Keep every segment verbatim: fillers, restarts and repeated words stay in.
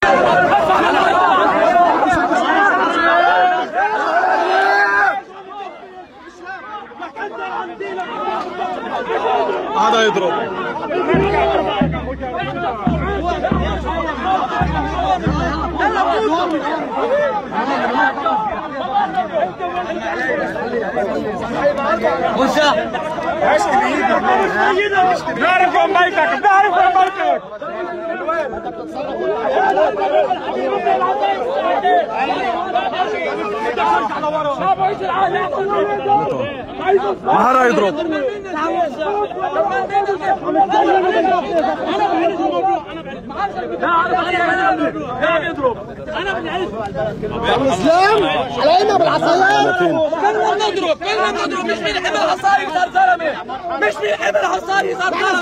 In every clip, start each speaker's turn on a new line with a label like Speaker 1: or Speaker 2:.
Speaker 1: هذا يضرب.
Speaker 2: وشا
Speaker 3: اشتي بايدك نعرف وين بيتك بنعرف وين بيتك
Speaker 1: مهرة يضرب.
Speaker 4: اسلام علينا بالعصايات.
Speaker 2: كلنا بنضرب كلنا بنضرب مش مين حمل عصاية صار زلمة مش مين حمل عصاية صار زلمة.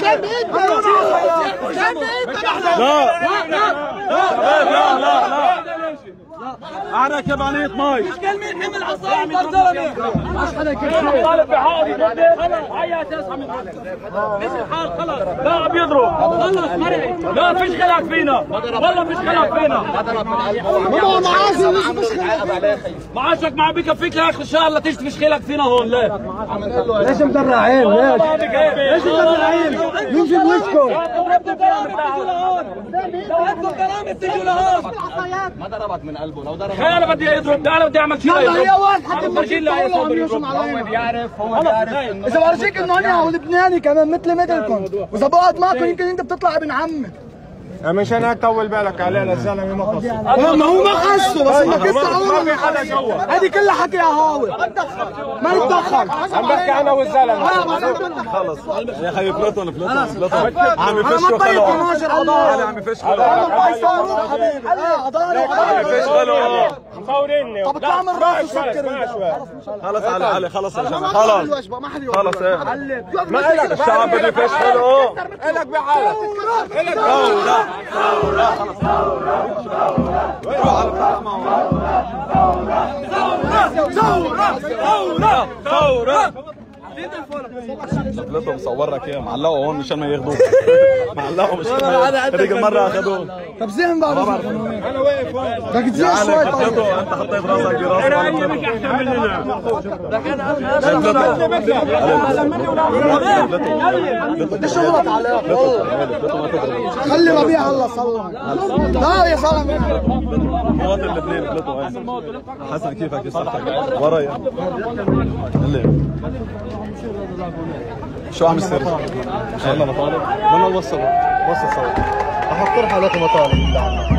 Speaker 1: لا لا لا لا أنا كبانية مي.
Speaker 2: مش كل مين حمل عصاية صار زلمة. مش حدا كده طالب بحالي هيا تصحى من ايش الحال خلص. لا عم يضرب خلص مرعي. لا فيش خلاف فينا والله فيش خلاف فينا.
Speaker 4: ماما معاشي مش
Speaker 2: معاشك ما عم بكفيك يا اخي ان شاء الله تيجي تفشخلك فينا هون. ليه؟
Speaker 4: ليش مدرعين؟ ليش؟ ليش مدرعين؟ مين في وشكم؟
Speaker 2: لو عندكم كرامة بتيجوا لهون.
Speaker 3: ما ضربت من قلبه لو ضرب
Speaker 2: انا بدي اضرب انا بدي اعمل شيء.
Speaker 4: هي وين حتى المرجين لا يصوم علينا.
Speaker 3: بيعرف هو بيعرف
Speaker 4: اذا بورجيك انه انا لبناني كمان مثل مثلكم واذا بقعد معكم يمكن انت بتطلع ابن عمي.
Speaker 3: مشان هيك طول بالك علينا الزلمه ما خصه.
Speaker 4: ما هو ما خصه بس انك
Speaker 3: ما في حدا جوا.
Speaker 4: هذه كلها حكي يا هاوي. ما نتدخل.
Speaker 3: عم بحكي انا والزلمه.
Speaker 1: خلص يا اخي افلتهم افلتهم افلتهم. عم يفشوا
Speaker 4: خلوه.
Speaker 1: انا عم يفشوا
Speaker 4: خلوه. حبيبي
Speaker 1: عم يفشوا.
Speaker 3: مصوريني.
Speaker 4: طب اطلع من راسه سكر.
Speaker 1: خلص علي علي خلص يا جماعه خلص
Speaker 4: ما حد
Speaker 1: خلص ايه
Speaker 4: ما لك
Speaker 1: الشعب بده يفشلوا.
Speaker 3: الك بحالك الك
Speaker 1: ثورة ثورة خلص ثورة ثورة افلتهم صورك اياه معلقوا هون مشان ما ياخذوك. معلقوا مشان ما هذيك المرة اخذوه.
Speaker 4: طب زين بعرف
Speaker 3: انا واقف هون.
Speaker 4: بدك تزيد شوي.
Speaker 1: افلتوا انت حطيت راسك براسك.
Speaker 2: رايك احسن مننا.
Speaker 4: ليش غلط عليك؟ خلي ربيع هلا صلى. لا يا زلمه
Speaker 1: مواطن لبنان افلتوا هاي. حسن كيفك يا صحتك؟ وراي اللي شو عم يصير؟ ان شاء الله مطالب؟
Speaker 3: بدنا نوصل وصل صوت. احط طرح عليكم مطالب.